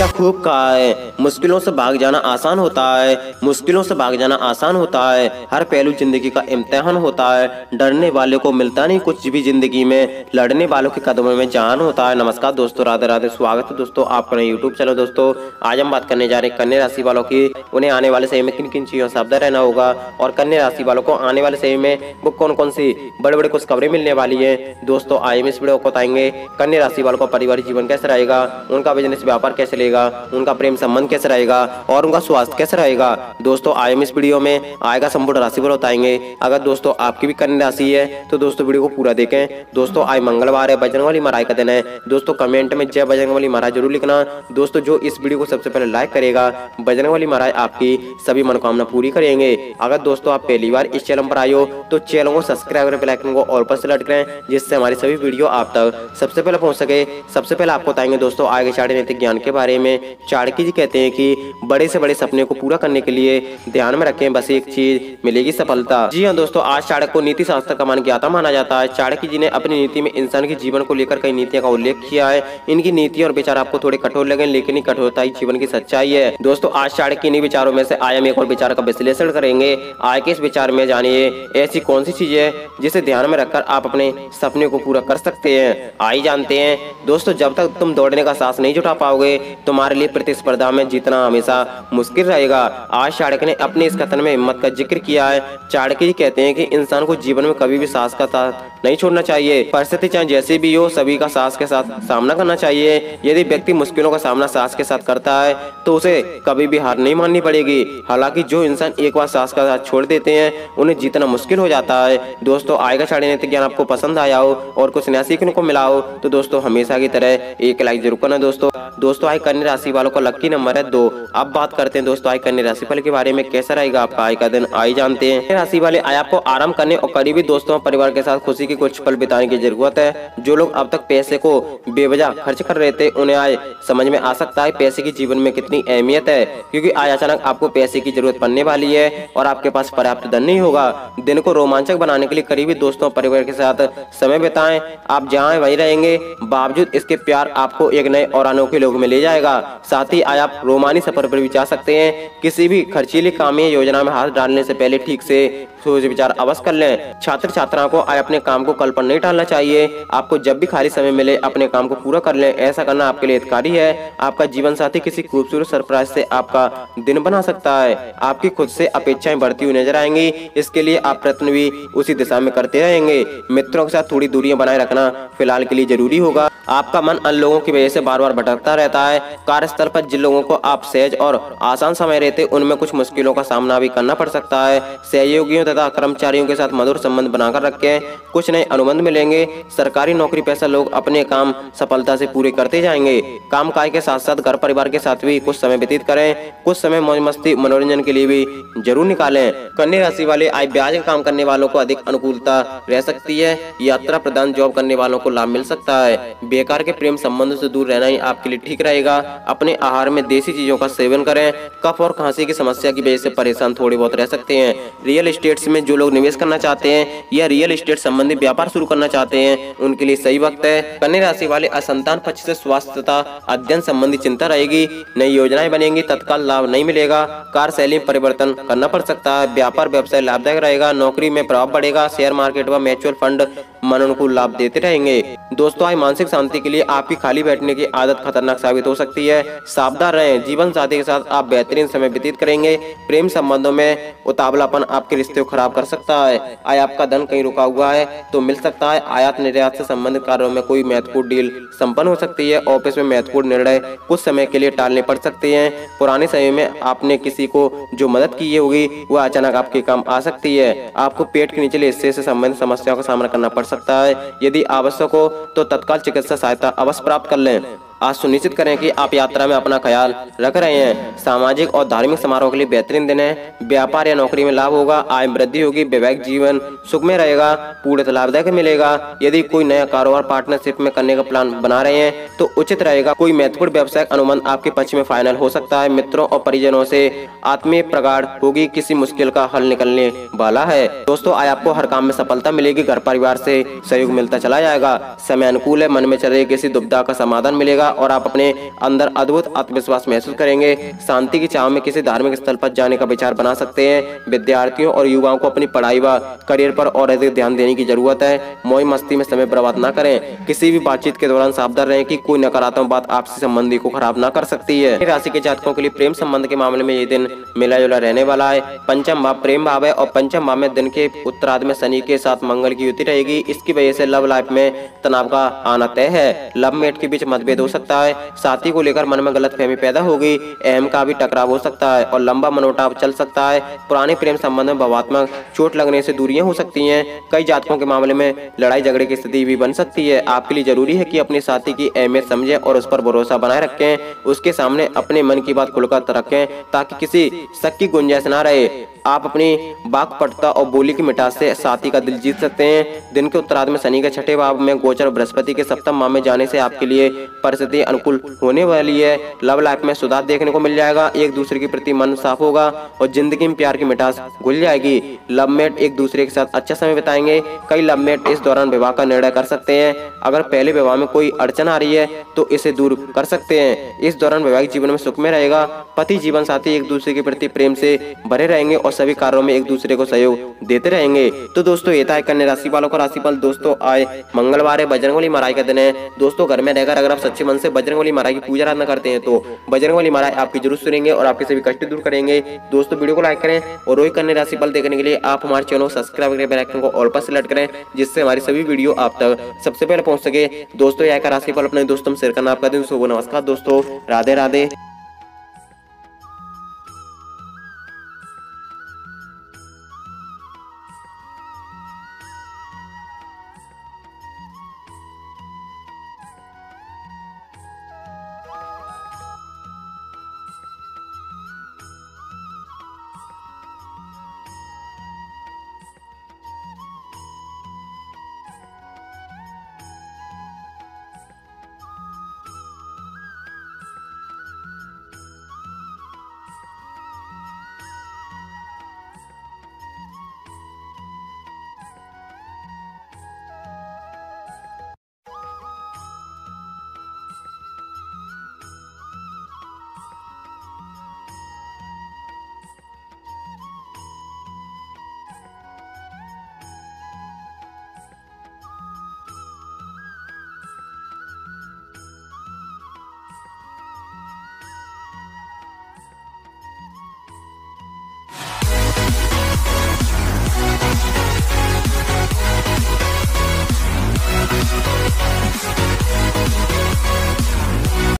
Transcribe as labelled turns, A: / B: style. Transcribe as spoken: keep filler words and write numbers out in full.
A: क्या खूब कहा है, मुश्किलों से भाग जाना आसान होता है, मुश्किलों से भाग जाना आसान होता है। हर पहलू जिंदगी का इम्तिहान होता है। डरने वाले को मिलता नहीं कुछ भी जिंदगी में, लड़ने वालों के कदमों में जान होता है। नमस्कार दोस्तों, राधे राधे, स्वागत है दोस्तों आपका यूट्यूब चैनल। दोस्तों आज हम बात करने जा रहे हैं कन्या राशि वालों की। उन्हें आने वाले समय में किन किन चीजों से सावधान रहना होगा और कन्या राशि वालों को आने वाले समय में वो कौन कौन सी बड़े बड़े कुछ खबरें मिलने वाली है। दोस्तों आज हम इस वीडियो को बताएंगे कन्या राशि वालों का पारिवारिक जीवन कैसे रहेगा, उनका बिजनेस व्यापार कैसे लेगा, उनका प्रेम संबंध कैसे रहेगा और उनका स्वास्थ्य कैसे रहेगा। दोस्तों आज हम इस वीडियो में आएगा संपूर्ण राशिफल बताएंगे। अगर दोस्तों आपकी भी कन्या राशि है तो दोस्तों वीडियो को पूरा देखें। दोस्तों आज मंगलवार है, बजरंगबली महाराज का दिन है। दोस्तों कमेंट में जय बजरंगबली महाराज जरूर लिखना। दोस्तों जो इस वीडियो को सबसे पहले लाइक करेगा बजरंगबली महाराज आपकी सभी मनोकामना पूरी करेंगे। अगर दोस्तों आप पहली बार इस चैनल पर आए हो तो चैनल को सब्सक्राइब करें, बेल आइकन को ऑल पर सेलेक्ट करें जिससे हमारी सभी वीडियो आप तक सबसे पहले पहुंच सके। सबसे पहले आपको बताएंगे दोस्तों आगे चाणक्य नैतिक ज्ञान के बारे में। चाणक्य जी कहते हैं कि बड़े से बड़े सपने को पूरा करने के लिए ध्यान में रखें बस एक चीज, मिलेगी सफलता। जी हाँ दोस्तों, आज चाणक्य को नीति शास्त्र का मान ज्ञाता माना जाता है। चाणक्य जी ने अपनी नीति में इंसान के जीवन को लेकर कई नीतियों का उल्लेख किया है। इनकी नीति और विचार आपको थोड़े कठोर लगे लेकिन कठोरता ही जीवन की सच्चाई है। दोस्तों आज चाणक्य के इन्हीं विचारों में से आज हम एक और विचार का विश्लेषण करेंगे। आज के इस विचार में जानिए ऐसी कौन सी चीज है जिसे ध्यान में रखकर आप अपने सपने को पूरा कर सकते हैं। आइए जानते हैं। दोस्तों जब तक तुम दौड़ने का साहस नहीं जुटा पाओगे तुम्हारे लिए प्रतिस्पर्धा में जीतना हमेशा मुश्किल रहेगा। आज चाणक्य ने अपने इस कथन में हिम्मत का जिक्र किया है। चाणक्य जी कहते हैं कि इंसान को जीवन में कभी भी साहस का साथ नहीं छोड़ना चाहिए। परिस्थिति चाहे जैसी भी हो सभी का साहस के साथ सामना करना चाहिए। यदि व्यक्ति मुश्किलों का सामना साहस के साथ करता है तो उसे कभी भी हार नहीं माननी पड़ेगी। हालांकि जो इंसान एक बार साहस का साथ छोड़ देते हैं उन्हें जीतना मुश्किल हो जाता है। दोस्तों आएगा चाणक्य नैतिक ज्ञान आपको पसंद आया हो और कुछ नया सीखने को मिला हो तो दोस्तों हमेशा की तरह एक लाइक जरूर करना। दोस्तों दोस्तों आज कन्या राशि वालों का लकी नंबर है दो। अब बात करते हैं दोस्तों आज कन्या राशि फल के बारे में। कैसा रहेगा आपका आज का दिन, आई जानते हैं। कन्या राशि वाले आज आपको आराम करने और करीबी दोस्तों परिवार के साथ खुशी की कुछ पल बिताने की जरूरत है। जो लोग अब तक पैसे को बेवजह खर्च कर रहे थे उन्हें आज समझ में आ सकता है पैसे की जीवन में कितनी अहमियत है, क्योंकि आज अचानक आपको पैसे की जरूरत पड़ने वाली है और आपके पास पर्याप्त धन नहीं होगा। दिन को रोमांचक बनाने के लिए करीबी दोस्तों परिवार के साथ समय बिताएं। आप जहाँ वहीं रहेंगे बावजूद इसके प्यार आपको एक नए और अनोखे लोग में ले जाएगा। साथ ही आज आप रोमानी सफर पर भी जा सकते हैं। किसी भी खर्चीली काम या योजना में हाथ डालने से पहले ठीक से सोच विचार अवश्य कर लें। छात्र छात्राओं को आज अपने काम को कल पर नहीं टालना चाहिए। आपको जब भी खाली समय मिले अपने काम को पूरा कर लें, ऐसा करना आपके लिए हितकारी है। आपका जीवन साथी किसी खूबसूरत सरप्राइज से आपका दिन बना सकता है। आपकी खुद से अपेक्षाएं बढ़ती हुई नजर आएंगी, इसके लिए आप प्रयत्न भी उसी दिशा में करते रहेंगे। मित्रों के साथ थोड़ी दूरियां बनाए रखना फिलहाल के लिए जरूरी होगा। आपका मन अन्य लोगों की वजह से बार बार भटकता रहता है। कार्यस्थल पर जिन लोगों को आप सहज और आसान समय रहते उनमें कुछ मुश्किलों का सामना भी करना पड़ सकता है। सहयोगियों तथा कर्मचारियों के साथ मधुर संबंध बनाकर रखें, कुछ नए अनुबंध मिलेंगे। सरकारी नौकरी पेशा लोग अपने काम सफलता से पूरे करते जाएंगे। काम काज के साथ साथ घर परिवार के साथ भी कुछ समय व्यतीत करें। कुछ समय मौज मस्ती मनोरंजन के लिए भी जरूर निकालें। कन्या राशि वाले आज ब्याज काम करने वालों को अधिक अनुकूलता रह सकती है। यात्रा प्रदान जॉब करने वालों को लाभ मिल सकता है। बेकार के प्रेम संबंधों से दूर रहना ही आपके लिए ठीक रहेगा। अपने आहार में देसी चीजों का सेवन करें। कफ और खांसी की समस्या की वजह से परेशान थोड़ी बहुत रह सकते हैं। रियल एस्टेट में जो लोग निवेश करना चाहते हैं या रियल एस्टेट संबंधी व्यापार शुरू करना चाहते हैं उनके लिए सही वक्त है। कन्या राशि वाले असंतान पक्ष से स्वास्थ्य तथा अध्ययन संबंधी चिंता रहेगी। नई योजनाएं बनेंगी, तत्काल लाभ नहीं मिलेगा। कार्यशैली में परिवर्तन करना पड़ सकता है। व्यापार व्यवसाय लाभदायक रहेगा। नौकरी में प्रभाव बढ़ेगा। शेयर मार्केट व म्यूचुअल फंड मन अनुकूल लाभ देते रहेंगे। दोस्तों आज मानसिक शांति के लिए आपकी खाली बैठने की आदत खतरनाक साबित हो सकती है। सावधान रहें। जीवन साथी के साथ आप बेहतरीन समय व्यतीत करेंगे। प्रेम संबंधों में उतावलापन आपके रिश्ते को खराब कर सकता है। आज आपका धन कहीं रुका हुआ है तो मिल सकता है। आयात निर्यात से संबंधित कार्यों में कोई महत्वपूर्ण डील संपन्न हो सकती है। ऑफिस में महत्वपूर्ण निर्णय कुछ समय के लिए टालने पड़ सकते हैं। पुराने समय में आपने किसी को जो मदद की होगी वह अचानक आपके काम आ सकती है। आपको पेट के निचले हिस्से से संबंधित समस्याओं का सामना करना पड़ सकता है। यदि आवश्यक हो तो तत्काल चिकित्सा सहायता अवश्य प्राप्त कर लें। आज सुनिश्चित करें कि आप यात्रा में अपना ख्याल रख रहे हैं। सामाजिक और धार्मिक समारोह के लिए बेहतरीन दिन है। व्यापार या नौकरी में लाभ होगा। आय वृद्धि होगी। वैवाहिक जीवन सुखमय रहेगा। पूर्ण लाभदायक मिलेगा। यदि कोई नया कारोबार पार्टनरशिप में करने का प्लान बना रहे हैं तो उचित रहेगा। कोई महत्वपूर्ण व्यवसायिक अनुबंध आपके पक्ष में फाइनल हो सकता है। मित्रों और परिजनों से आत्मीय प्रगाढ़ होगी। किसी मुश्किल का हल निकलने वाला है। दोस्तों आज आपको हर काम में सफलता मिलेगी। घर परिवार से सहयोग मिलता चला जाएगा। समय अनुकूल है। मन में चल रही किसी दुविधा का समाधान मिलेगा और आप अपने अंदर अद्भुत आत्मविश्वास महसूस करेंगे। शांति की चाह में किसी धार्मिक स्थल पर जाने का विचार बना सकते हैं। विद्यार्थियों और युवाओं को अपनी पढ़ाई व करियर पर और अधिक ध्यान देने की जरूरत है। मौज मस्ती में समय बर्बाद ना करें। किसी भी बातचीत के दौरान सावधान रहें कि कोई नकारात्मक बात आपसी संबंधी को खराब ना कर सकती है। राशि के जातकों के लिए प्रेम संबंध के मामले में ये दिन मिला जुला रहने वाला है। पंचम भाव प्रेम भाव है और पंचम भाव में दिन के उत्तरार्ध में शनि के साथ मंगल की युति रहेगी। इसकी वजह से लव लाइफ में तनाव का आना तय है। लव मेट के बीच मतभेद हो सकता है। साथी को लेकर मन में गलतफहमी पैदा होगी। अहम का भी टकराव हो सकता है और लंबा मनमुटाव चल सकता है। पुराने प्रेम संबंध में भावात्मक चोट लगने से दूरियां हो सकती हैं। कई जातकों के मामले में लड़ाई झगड़े की स्थिति भी बन सकती है। आपके लिए जरूरी है कि अपने साथी की अहमियत समझें और उस पर भरोसा बनाए रखें। उसके सामने अपने मन की बात खुलकर रखें ताकि किसी शक की गुंजाइश ना रहे। आप अपनी वाक्पटुता और बोली की मिठास से साथी का दिल जीत सकते हैं। दिन के उत्तरार्ध में शनि के छठे भाव में गोचर बृहस्पति के सप्तम भाव में जाने से आपके लिए परिस्थिति अनुकूल होने वाली है। लव लाइफ में सुधार देखने को मिल जाएगा। एक दूसरे के प्रति मन साफ होगा और जिंदगी में प्यार की मिठास घुल जाएगी। लव मेट एक दूसरे के साथ अच्छा समय बिताएंगे। कई लव मेट इस दौरान विवाह का निर्णय कर सकते हैं। अगर पहले विवाह में कोई अड़चन आ रही है तो इसे दूर कर सकते हैं। इस दौरान वैवाहिक जीवन में सुख में रहेगा। पति जीवन साथी एक दूसरे के प्रति प्रेम से भरे रहेंगे और सभी कार्यों में एक दूसरे को सहयोग देते रहेंगे। तो दोस्तों ये था कन्या राशि वालों का राशिफल। दोस्तों आए मंगलवार है, बजरंगबली महाराज का दिन है। दोस्तों घर में रहकर अगर आप सच्चे मन से बजरंगबली महाराज की पूजा आराधना करते हैं तो बजरंगबली महाराज आपकी जरूर सुनेंगे और आपके सभी कष्ट दूर करेंगे। दोस्तों वीडियो को लाइक करें और रोज कन्या राशिफल देखने के लिए आप हमारे चैनल को सब्सक्राइब करें, बेल आइकन को ऑल पर सेलेक्ट करें जिससे हमारी सभी वीडियो आप तक सबसे पहले पहुंच सके। दोस्तों यह राशिफल अपने दोस्तों में शेयर करना आपका दिन शुभ। नमस्कार दोस्तों, राधे राधे।